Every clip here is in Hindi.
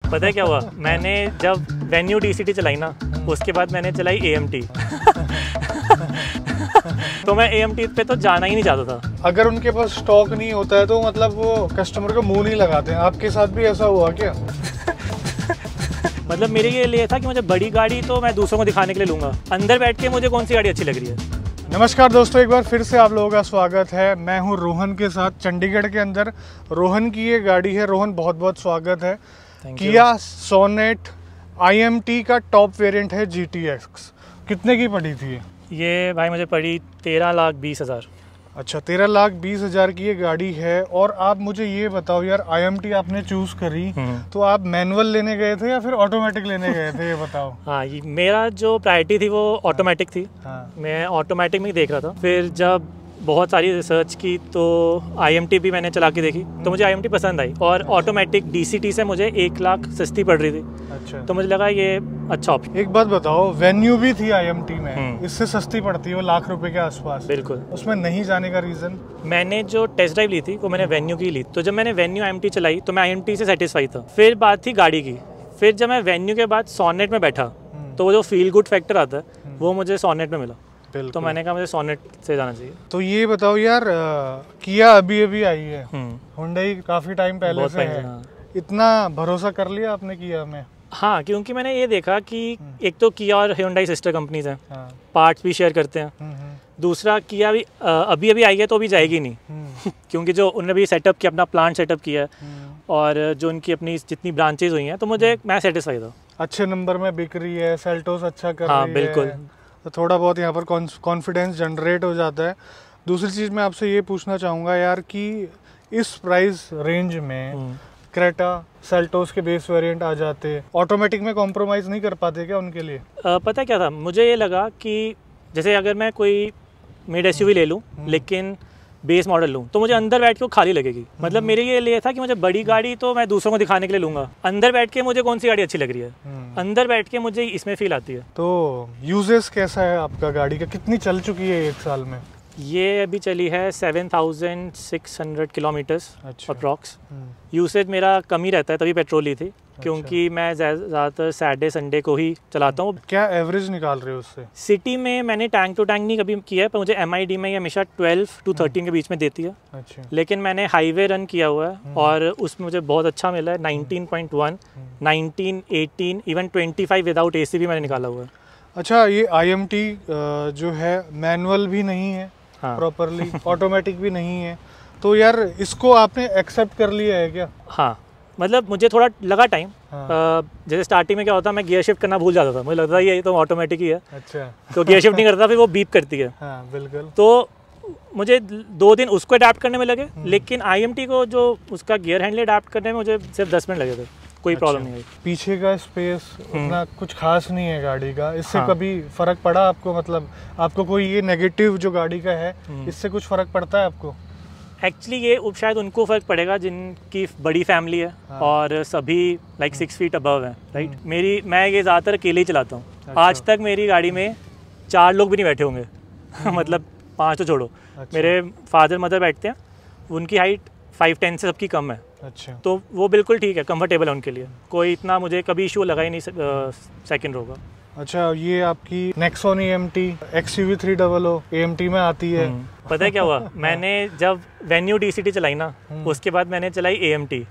पता है क्या हुआ, मैंने जब वेन्यू DCT चलाई ना, उसके बाद मैंने चलाई AMT। तो मैं AMT पे तो जाना ही नहीं चाहता था। अगर उनके पास स्टॉक नहीं होता है तो मतलब वो कस्टमर को मुंह नहीं लगाते हैं। आपके साथ भी ऐसा हुआ क्या? मतलब मेरे ये लिए था कि मुझे बड़ी गाड़ी तो मैं दूसरों को दिखाने के लिए लूँगा, अंदर बैठ के मुझे कौन सी गाड़ी अच्छी लग रही है। नमस्कार दोस्तों, एक बार फिर से आप लोगों का स्वागत है। मैं हूं रोहन के साथ चंडीगढ़ के अंदर। रोहन की ये गाड़ी है। रोहन, बहुत बहुत स्वागत है। किया सोनेट IMT का टॉप वेरिएंट है GTX। कितने की पड़ी थी ये? भाई मुझे पड़ी 13,20,000। अच्छा, 13,20,000 की ये गाड़ी है। और आप मुझे ये बताओ यार, IMT आपने चूज करी तो आप मैनुअल लेने गए थे या फिर ऑटोमेटिक लेने गए थे, ये बताओ। हाँ, ये मेरा जो प्रायोरिटी थी वो ऑटोमेटिक थी। हाँ। मैं ऑटोमेटिक में देख रहा था। फिर जब बहुत सारी रिसर्च की तो IMT भी मैंने चला के देखी तो मुझे IMT पसंद आई, और ऑटोमेटिक DCT से मुझे 1 लाख सस्ती पड़ रही थी। अच्छा। तो मुझे लगा ये अच्छा ऑप्शन। एक बात बताओ, वेन्यू भी थी IMT में, इससे सस्ती पड़ती है वो लाख रुपए के आसपास। बिल्कुल। उसमें नहीं जाने का रीजन? मैंने जो टेस्ट ड्राइव ली थी वो मैंने वेन्यू की ली, तो जब मैंने वेन्यू IMT चलाई तो मैं IMT से सेटिस्फाई था। फिर बात थी गाड़ी की। फिर जब मैं वेन्यू के बाद सोनेट में बैठा तो वो जो फील गुड फैक्टर आता है वो मुझे सोनेट में मिला। तो मैंने कहा मुझे सोनेट से जाना चाहिए। तो ये बताओ यार, किया अभी आई है, हुंडई काफी टाइम पहले से है। हाँ। इतना भरोसा कर लिया आपने किया में? हाँ, क्योंकि मैंने ये देखा कि एक तो किया और हुंडई सिस्टर कंपनीज हैं। हाँ। पार्ट्स भी शेयर करते हैं। दूसरा, किया भी अभी आई है तो अभी जाएगी नहीं। क्योंकि जो उन्होंने भी सेटअप किया, अपना प्लांट सेटअप किया है, और जो उनकी अपनी जितनी ब्रांचेज हुई हैं, तो मैं सेटिस्फाई था। अच्छे नंबर में बिक रही है, सेल्टोस अच्छा कर हाँ, रही बिल्कुल। है, तो थोड़ा बहुत यहाँ पर कॉन्फिडेंस जनरेट हो जाता है। दूसरी चीज़ मैं आपसे ये पूछना चाहूँगा यार कि इस प्राइस रेंज में क्रेटा, सेल्टोस के बेस वेरिएंट आ जाते, ऑटोमेटिक में कॉम्प्रोमाइज़ नहीं कर पाते क्या उनके लिए? पता क्या था, मुझे ये लगा कि जैसे अगर मैं कोई मिड SUV ले लूँ लेकिन बेस मॉडल लूँ तो मुझे अंदर बैठ के वो खाली लगेगी। मतलब मेरे ये लिए था कि मुझे बड़ी गाड़ी तो मैं दूसरों को दिखाने के लिए लूँगा, अंदर बैठ के मुझे कौन सी गाड़ी अच्छी लग रही है, अंदर बैठ के मुझे इसमें फील आती है। तो यूजेस कैसा है आपका गाड़ी का? कितनी चल चुकी है 1 साल में? ये अभी चली है 7,600 किलोमीटर्स अप्रॉक्स। यूसेज मेरा कम ही रहता है, तभी पेट्रोल ही थी। क्योंकि मैं ज़्यादातर सैटरडे संडे को ही चलाता हूँ। क्या एवरेज निकाल रहे हो उससे? सिटी में मैंने टैंक टू टैंक नहीं कभी किया है, पर मुझे MID में हमेशा 12 to 13 के बीच में देती है। अच्छा। लेकिन मैंने हाईवे रन किया हुआ है और उसमें मुझे बहुत अच्छा मिला है। 19.1, 19, 18, इवन 25 विदाउट AC भी मैंने निकाला हुआ है। अच्छा, ये IMT जो है मैनुअल भी नहीं है प्रॉपरली, ऑटोमेटिक भी नहीं है, तो यार इसको आपने एक्सेप्ट कर लिया है क्या? हाँ, मतलब मुझे थोड़ा लगा टाइम। जैसे स्टार्टिंग में क्या होता है, मैं गियर शिफ्ट करना भूल जाता था, मुझे लगता था ये तो ऑटोमेटिक ही है। अच्छा। तो गियर शिफ्ट नहीं करता, फिर वो बीप करती है। हाँ, बिल्कुल। तो मुझे 2 दिन उसको अडैप्ट करने में लगे, लेकिन IMT को जो उसका गियर हैंडल अडैप्ट करने में मुझे सिर्फ 10 मिनट लगे थे। कोई प्रॉब्लम नहीं है। पीछे का स्पेस उतना कुछ खास नहीं है गाड़ी का, इससे कभी फर्क पड़ा आपको? मतलब आपको कोई ये नेगेटिव जो गाड़ी का है, इससे कुछ फर्क पड़ता है आपको? एक्चुअली ये शायद उनको फ़र्क पड़ेगा जिनकी बड़ी फैमिली है। हाँ। और सभी 6 फीट अबव है, राइट। मैं ये ज़्यादातर अकेले ही चलाता हूँ। अच्छा। आज तक मेरी गाड़ी में 4 लोग भी नहीं बैठे होंगे। मतलब 5 तो छोड़ो। अच्छा। मेरे फादर मदर बैठते हैं, उनकी हाइट 5'10" से सबकी कम है। अच्छा। तो वो बिल्कुल ठीक है, कंफर्टेबल है उनके लिए। कोई इतना मुझे कभी इशू लगा ही नहीं सेकंड रो का। अच्छा, ये आपकी नेक्सॉन AMT XUV 300 AMT में आती है। पता है क्या हुआ, मैंने जब वेन्यू DCT चलाई ना, उसके बाद मैंने चलाई AMT।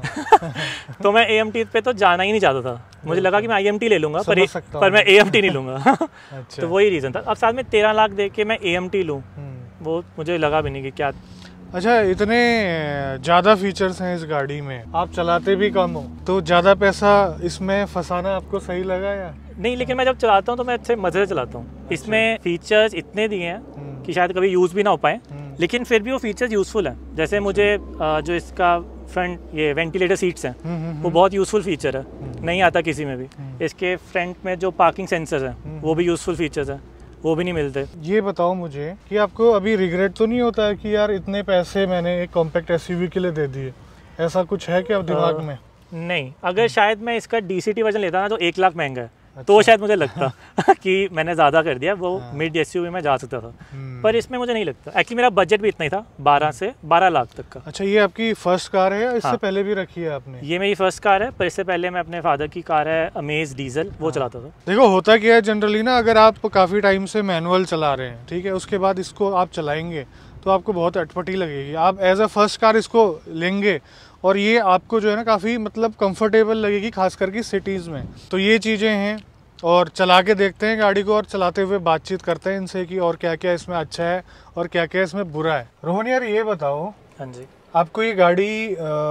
तो मैं AMT पे तो जाना ही नहीं चाहता था। मुझे लगा कि मैं IMT ले लूंगा, पर मैं AMT नहीं लूंगा। अच्छा। तो वही रीज़न था। अब साथ में 13 लाख दे के मैं AMT लूँ, वो मुझे लगा भी नहीं कि क्या। अच्छा, इतने ज़्यादा फीचर्स हैं इस गाड़ी में, आप चलाते भी कम हो, तो ज़्यादा पैसा इसमें फंसाना आपको सही लगा या नहीं? लेकिन मैं जब चलाता हूँ तो मैं अच्छे मज़े से चलाता हूँ। अच्छा। इसमें फीचर्स इतने दिए हैं कि शायद कभी यूज़ भी ना हो पाए, लेकिन फिर भी वो फीचर्स यूज़फुल हैं। जैसे मुझे जो इसका फ्रंट ये वेंटिलेटर सीट्स हैं वो बहुत यूज़फुल फीचर है, नहीं आता किसी में भी। इसके फ्रंट में जो पार्किंग सेंसर्स हैं वो भी यूज़फुल फीचर्स हैं, वो भी नहीं मिलते। ये बताओ मुझे कि आपको अभी रिग्रेट तो नहीं होता है कि यार इतने पैसे मैंने एक कॉम्पैक्ट SUV के लिए दे दिए? ऐसा कुछ है क्या दिमाग में? नहीं, अगर शायद मैं इसका DCT वर्जन लेता ना तो 1 लाख महंगा है, तो शायद मुझे लगता कि मैंने ज़्यादा कर दिया, वो मिड एसयूवी में जा सकता था, पर इसमें मुझे नहीं लगता। एक्चुअली मेरा बजट भी इतना ही था, 12 से 12 लाख तक का। अच्छा, ये आपकी फर्स्ट कार है या इससे पहले भी रखी है आपने? ये मेरी फर्स्ट कार है, पर इससे पहले मैं अपने फादर की कार है अमेज डीजल, वो चलाता था। देखो होता क्या है जनरली ना, अगर आप काफ़ी टाइम से मैनुअल चला रहे हैं, ठीक है, उसके बाद इसको आप चलाएंगे तो आपको बहुत अटपटी लगेगी। आप एज अ फर्स्ट कार इसको लेंगे और ये आपको जो है ना काफ़ी मतलब कंफर्टेबल लगेगी, खास करके सिटीज़ में। तो ये चीज़ें हैं, और चला के देखते हैं गाड़ी को और चलाते हुए बातचीत करते हैं इनसे कि और क्या क्या इसमें अच्छा है और क्या क्या इसमें बुरा है। रोहन यार ये बताओ, हाँ जी, आपको ये गाड़ी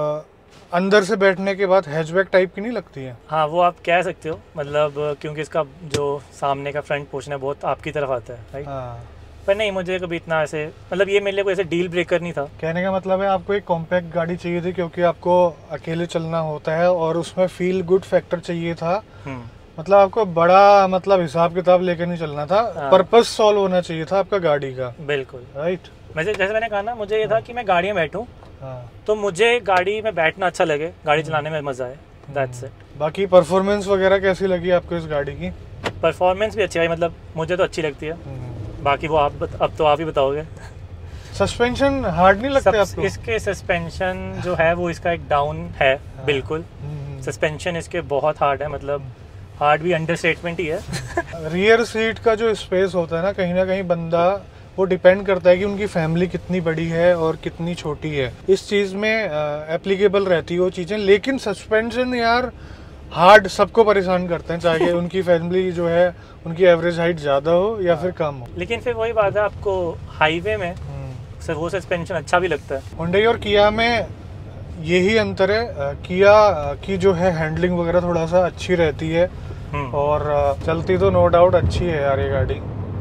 अंदर से बैठने के बाद हैचबैक टाइप की नहीं लगती है? हाँ, वो आप कह सकते हो, मतलब क्योंकि इसका जो सामने का फ्रंट पोर्शन है बहुत आपकी तरफ आता है, राइट? हाँ। पर नहीं, मुझे कभी इतना ऐसे, मतलब ये मेरे लिए कोई ऐसे डील ब्रेकर नहीं था। कहने का मतलब है आपको एक कॉम्पैक्ट गाड़ी चाहिए थी क्योंकि आपको अकेले चलना होता है और उसमें फील गुड फैक्टर चाहिए था। मतलब आपको बड़ा मतलब हिसाब किताब लेकर नहीं चलना था, पर्पस सॉल्व होना चाहिए था आपका गाड़ी का। बिल्कुल, राइट। जैसे मैंने कहा ना, मुझे ये था कि मैं गाड़ी में बैठूं, तो मुझे गाड़ी में बैठना अच्छा लगे, गाड़ी चलाने में मजा आए, दैट्स इट। बाकी परफॉर्मेंस वगैरह कैसी लगी आपको इस गाड़ी की? परफॉर्मेंस भी अच्छी है, मतलब मुझे तो अच्छी लगती है, बाकी वो अब तो आप ही बताओगे। सस्पेंशन हार्ड नहीं लगता आपको? इसके सस्पेंशन जो है वो इसका एक डाउन है, बिल्कुल। सस्पेंशन इसके बहुत हार्ड है, मतलब हार्ड भी अंडरस्टेटमेंट ही है। रियर सीट का जो स्पेस होता है ना कहीं बंदा, वो डिपेंड करता है कि उनकी फैमिली कितनी बड़ी है और कितनी छोटी है, इस चीज़ में एप्लीकेबल रहती है वो चीज़ें। लेकिन सस्पेंशन यार हार्ड सबको परेशान करते हैं, चाहे उनकी फैमिली जो है उनकी एवरेज हाइट ज़्यादा हो या फिर कम हो। लेकिन फिर वही बात है, आपको हाईवे में सर वो सस्पेंशन अच्छा भी लगता है। हुंडई और किया में यही अंतर है, किया की जो है हैंडलिंग वगैरह थोड़ा सा अच्छी रहती है और चलती तो नो डाउट अच्छी है यार ये गाड़ी।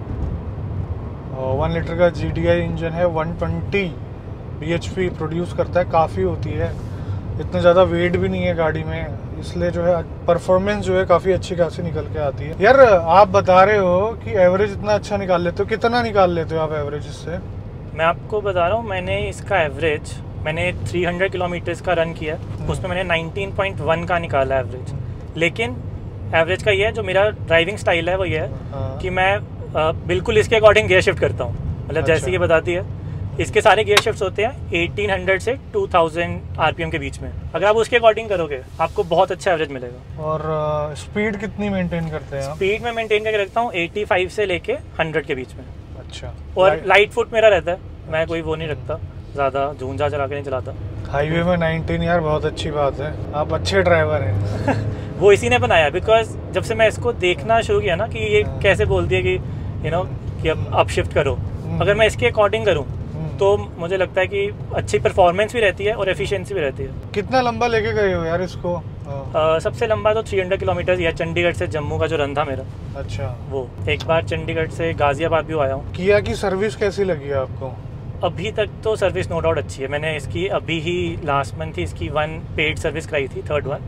1 लीटर का GDI इंजन है, 120 bhp प्रोड्यूस करता है, काफ़ी होती है, इतना ज़्यादा वेट भी नहीं है गाड़ी में, इसलिए जो है परफॉर्मेंस जो है काफ़ी अच्छी खासी निकल के आती है। यार आप बता रहे हो कि एवरेज इतना अच्छा निकाल लेते हो, कितना निकाल लेते हो आप एवरेज इससे? मैं आपको बता रहा हूँ, मैंने इसका एवरेज 300 किलोमीटर्स का रन किया, उसमें मैंने 19.1 का निकाला एवरेज। लेकिन एवरेज का ये है, जो मेरा ड्राइविंग स्टाइल है वो ये है कि मैं बिल्कुल इसके अकॉर्डिंग गियर शिफ्ट करता हूँ, मतलब जैसे ये बताती है, इसके सारे गियर शिफ्ट्स होते हैं 1800 से 2000 RPM के बीच में। अगर आप उसके अकॉर्डिंग करोगे आपको बहुत अच्छा एवरेज मिलेगा। और स्पीड कितनी मेंटेन करते हैं? स्पीड में मेंटेन करके रखता हूँ 85 से लेके 100 के बीच में। अच्छा। और लाइट फुट मेरा रहता है, मैं कोई वो नहीं रखता, ज़्यादा झूंझा चला के नहीं चलाता। हाईवे में 19 यार बहुत अच्छी बात है, आप अच्छे ड्राइवर हैं। वो इसी ने बनाया, बिकॉज जब से मैं इसको देखना शुरू किया ना कि ये कैसे बोलती है कि कि अब अप शिफ्ट करो, अगर मैं इसके अकॉर्डिंग करूँ तो मुझे लगता है कि अच्छी परफॉर्मेंस भी रहती है और एफिशिएंसी भी रहती है। कितना लंबा लेके गए हो यार इसको? सबसे लंबा तो 300 किलोमीटर या चंडीगढ़ से जम्मू का जो रन था मेरा। अच्छा। वो एक बार चंडीगढ़ से गाजियाबाद भी आया हूँ। किया की सर्विस कैसी लगी है आपको? अभी तक तो सर्विस नो डाउट अच्छी है। मैंने इसकी अभी ही लास्ट मंथ ही इसकी 1 पेड सर्विस कराई थी, 3rd वन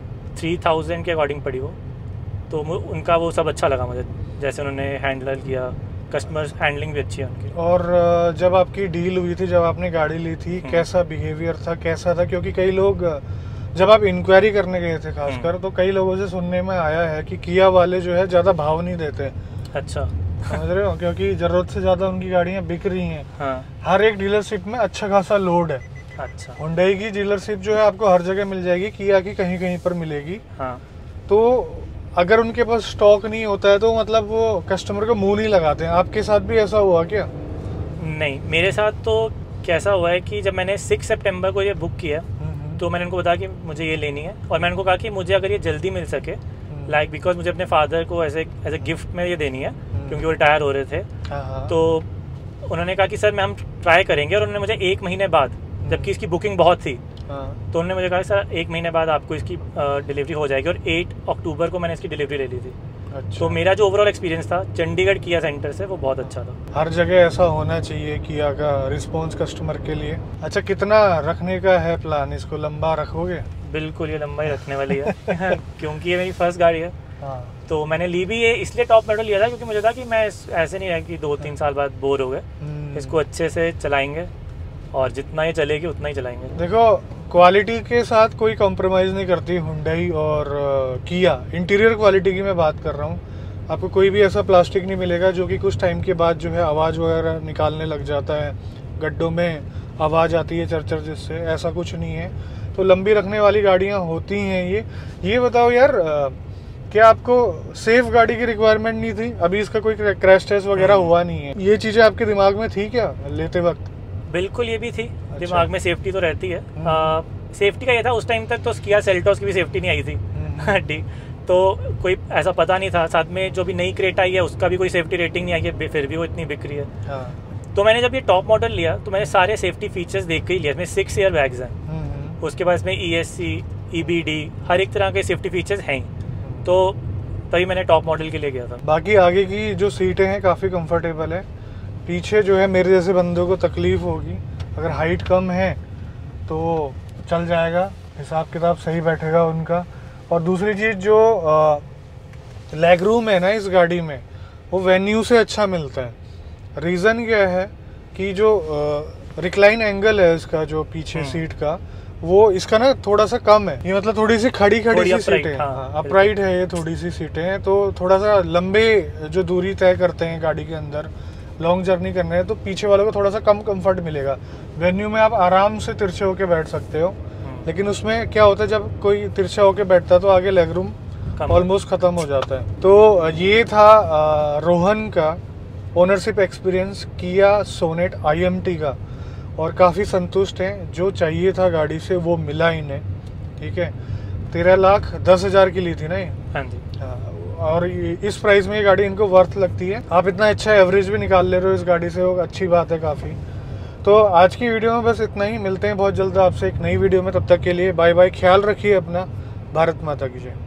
3000 के अकॉर्डिंग पड़ी वो, तो उनका वो सब अच्छा लगा मुझे, जैसे उन्होंने हैंडल किया, कस्टमर हैंडलिंग भी अच्छी है उनकी। और जब आपकी डील हुई थी, जब आपने गाड़ी ली थी, कैसा बिहेवियर था, कैसा था? क्योंकि कई लोग जब आप इंक्वायरी करने गए थे खासकर, तो कई लोगों से सुनने में आया है कि किया वाले जो है ज़्यादा भाव नहीं देते। अच्छा, समझ रहे हो? क्योंकि ज़रूरत से ज़्यादा उनकी गाड़ियाँ बिक रही हैं। हाँ। हर एक डीलरशिप में अच्छा खासा लोड है। अच्छा। हुंडई की डीलरशिप जो है आपको हर जगह मिल जाएगी, किया की कहीं कहीं पर मिलेगी। हाँ। तो अगर उनके पास स्टॉक नहीं होता है तो मतलब वो कस्टमर को मुंह नहीं लगाते हैं। आपके साथ भी ऐसा हुआ क्या? नहीं, मेरे साथ तो कैसा हुआ है कि जब मैंने 6 सितंबर को ये बुक किया तो मैंने उनको बताया कि मुझे ये लेनी है, और मैंने उनको कहा कि मुझे अगर ये जल्दी मिल सके, लाइक बिकॉज मुझे अपने फादर को एज ए गिफ्ट में ये देनी है क्योंकि वो रिटायर हो रहे थे। तो उन्होंने कहा कि सर हम ट्राई करेंगे, और उन्होंने मुझे 1 महीने बाद, जबकि इसकी बुकिंग बहुत थी, तो उन्होंने मुझे कहा सर 1 महीने बाद आपको इसकी डिलीवरी हो जाएगी, और 8 अक्टूबर को मैंने इसकी डिलीवरी ले ली थी। अच्छा। तो मेरा जो ओवरऑल एक्सपीरियंस था चंडीगढ़ किया सेंटर से, वो बहुत अच्छा था। हर जगह ऐसा होना चाहिए किया का रिस्पॉन्स कस्टमर के लिए। अच्छा, कितना रखने का है प्लान? इसको लंबा रखोगे? बिल्कुल, ये लंबा ही रखने वाली है क्योंकि ये मेरी फर्स्ट गाड़ी है। तो मैंने ली भी ये इसलिए टॉप मॉडल लिया था क्योंकि मुझे था कि मैं ऐसे नहीं है कि 2-3 साल बाद बोर हो गए, इसको अच्छे से चलाएंगे और जितना ये चलेगी उतना ही चलाएंगे। देखो, क्वालिटी के साथ कोई कॉम्प्रोमाइज़ नहीं करती हुंडई और किया। इंटीरियर क्वालिटी की मैं बात कर रहा हूँ, आपको कोई भी ऐसा प्लास्टिक नहीं मिलेगा जो कि कुछ टाइम के बाद जो है आवाज़ वगैरह निकालने लग जाता है, गड्ढों में आवाज़ आती है चरचर जिससे, ऐसा कुछ नहीं है। तो लंबी रखने वाली गाड़ियाँ होती हैं ये बताओ यार, क्या आपको सेफ गाड़ी की रिक्वायरमेंट नहीं थी? अभी इसका कोई क्रैश टेस्ट वगैरह हुआ नहीं है, ये चीज़ें आपके दिमाग में थी क्या लेते वक्त? बिल्कुल ये भी थी। अच्छा। दिमाग में सेफ्टी तो रहती है। सेफ्टी का ये था, उस टाइम तक तो किया सेल्टोस की भी सेफ्टी नहीं आई थी ठीक, तो कोई ऐसा पता नहीं था। साथ में जो भी नई क्रेटा आई है उसका भी कोई सेफ्टी रेटिंग नहीं आई है, फिर भी वो इतनी बिक रही है। हाँ। तो मैंने जब ये टॉप मॉडल लिया तो मैंने सारे सेफ्टी फीचर्स देख के ही लिया। इसमें 6 एयर बैग्स हैं, उसके बाद इसमें ESC, EBD, हर एक तरह के सेफ्टी फीचर्स हैं, तो तभी मैंने टॉप मॉडल के लिए गया था। बाकी आगे की जो सीटें हैं काफ़ी कंफर्टेबल है। पीछे जो है मेरे जैसे बंदों को तकलीफ़ होगी, अगर हाइट कम है तो चल जाएगा, हिसाब किताब सही बैठेगा उनका। और दूसरी चीज़ जो लेग रूम है ना इस गाड़ी में, वो वेन्यू से अच्छा मिलता है। रीज़न क्या है कि जो रिक्लाइन एंगल है इसका, जो पीछे सीट का, वो इसका ना थोड़ा सा कम है। ये मतलब थोड़ी सी खड़ी सी सीटें, हाँ, अपराइट है ये, थोड़ी सी सीटें हैं, तो थोड़ा सा लंबे जो दूरी तय करते हैं गाड़ी के अंदर, लॉन्ग जर्नी करना है, तो पीछे वालों को थोड़ा सा कम कंफर्ट मिलेगा। वेन्यू में आप आराम से तिरछे होके बैठ सकते हो, लेकिन उसमें क्या होता है जब कोई तिरछा होके बैठता है तो आगे लेग रूम ऑलमोस्ट ख़त्म हो जाता है। तो ये था रोहन का ownership experience Kia Sonet IMT का, और काफ़ी संतुष्ट हैं। जो चाहिए था गाड़ी से वो मिला इन्हें, ठीक है। 13,10,000 की ली थी ना ये? हाँ जी। हाँ, और इस प्राइस में ये गाड़ी इनको वर्थ लगती है। आप इतना अच्छा एवरेज भी निकाल ले रहे हो इस गाड़ी से, वो अच्छी बात है काफ़ी। तो आज की वीडियो में बस इतना ही, मिलते हैं बहुत जल्द आपसे एक नई वीडियो में। तब तक के लिए बाय बाय, ख्याल रखिए अपना। भारत माता की जय।